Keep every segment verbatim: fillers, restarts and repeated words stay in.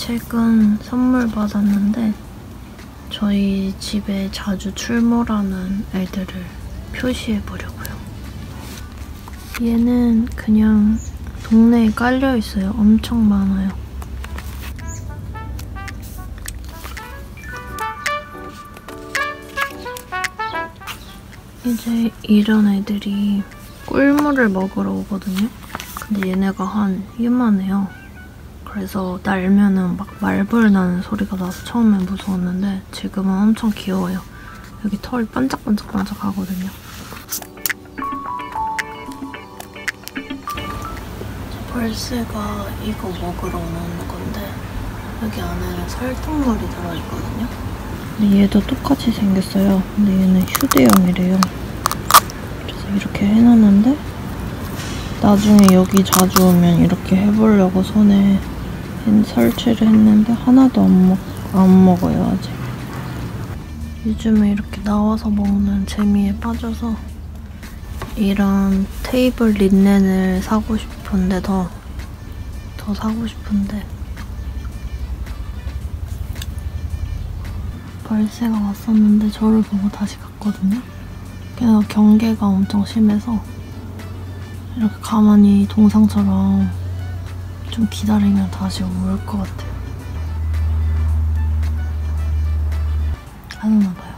최근 선물 받았는데 저희 집에 자주 출몰하는 애들을 표시해보려고요. 얘는 그냥 동네에 깔려있어요. 엄청 많아요. 이제 이런 애들이 꿀물을 먹으러 오거든요. 근데 얘네가 한 이만해요. 그래서 날면은 막 말벌 나는 소리가 나서 처음엔 무서웠는데 지금은 엄청 귀여워요. 여기 털이 반짝반짝반짝 하거든요. 벌새가 이거 먹으러 오는 건데 여기 안에는 설탕물이 들어있거든요. 근데 얘도 똑같이 생겼어요. 근데 얘는 휴대용이래요. 그래서 이렇게 해놨는데 나중에 여기 자주 오면 이렇게 해보려고 손에 설치를 했는데 하나도 안, 먹, 안 먹어요, 아직. 요즘에 이렇게 나와서 먹는 재미에 빠져서 이런 테이블 린넨을 사고 싶은데 더, 더 사고 싶은데 벌새가 왔었는데 저를 보고 다시 갔거든요. 그래서 경계가 엄청 심해서 이렇게 가만히 동상처럼 좀 기다리면 다시 올 것 같아요. 안 오나 봐요.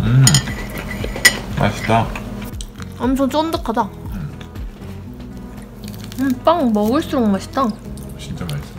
음, 맛있다. 엄청 쫀득하다. 음, 빵 먹을수록 맛있다. 진짜 맛있어.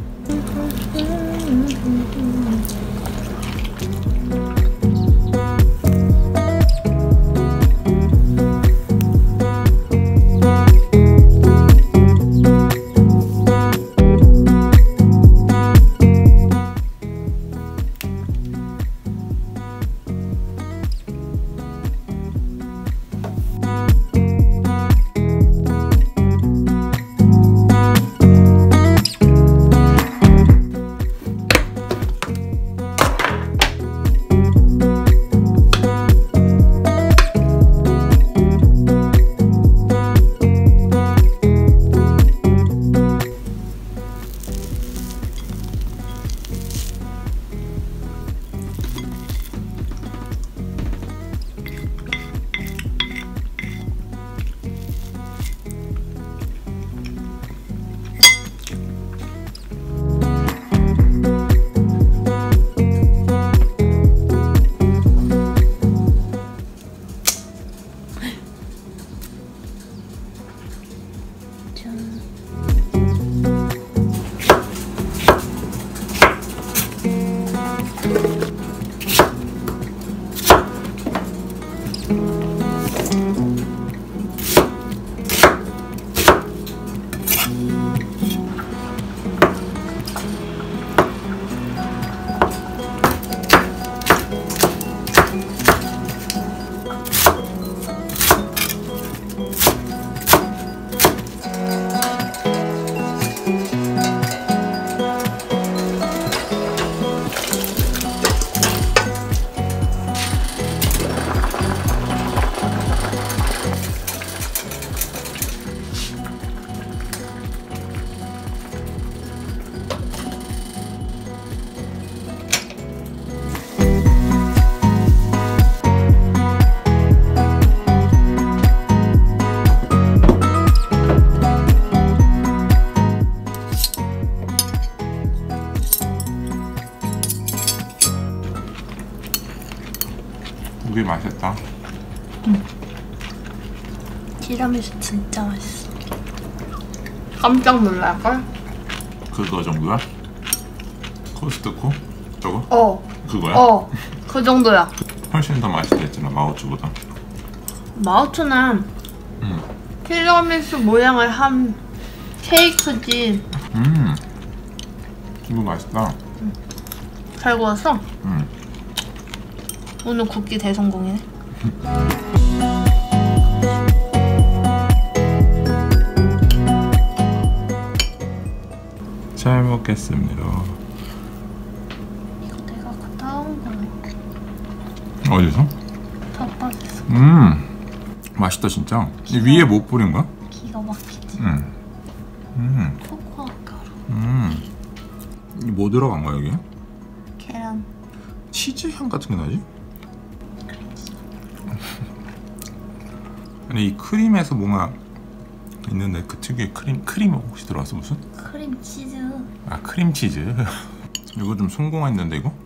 고기 맛있다. 응. 티라미수 진짜 맛있어. 깜짝 놀랄걸? 그거 정도야? 코스트코? 저거? 어. 그거야? 어. 그 정도야. 훨씬 더 맛있다 했잖아, 마오츠보다. 마오츠는 음. 티라미수 모양을 한 케이크지. 음. 이거 맛있다. 응. 잘 구웠어? 음. 오늘 굽기 대성공이네. 잘 먹겠습니다. 이거 내가 갔다 온 거야. 어디서? 덮밥에서. 음. 맛있다 진짜. 이 위에 못 뿌린 거야? 기가 막히지. 음. 음. 코코아 가루. 음. 뭐 들어간 거야 여기? 계란. 치즈 향 같은 게 나지? 아니 이 크림에서 뭔가 있는데 그 특유의 크림 크림 혹시 들어왔어 무슨? 크림 치즈. 아 크림 치즈. 이거 좀 성공했는데 이거?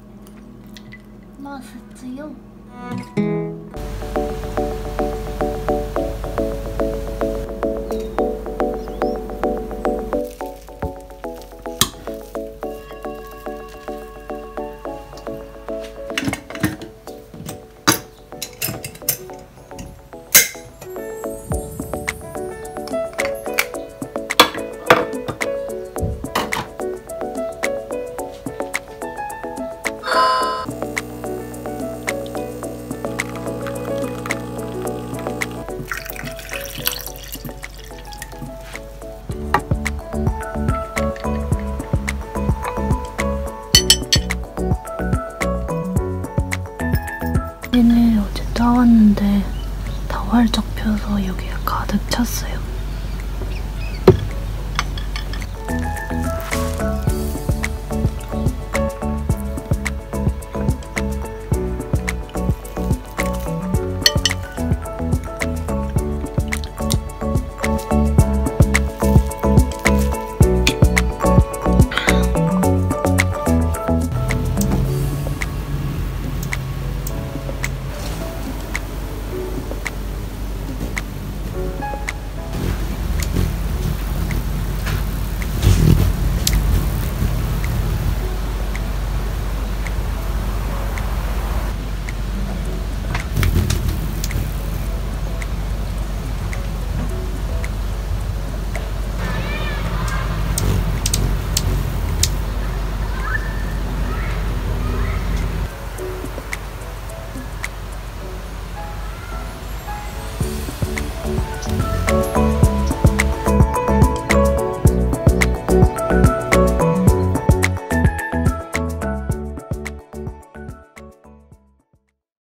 맛있지요? 얘는 어제 따왔는데 다 활짝 펴서 여기가 가득 찼어요.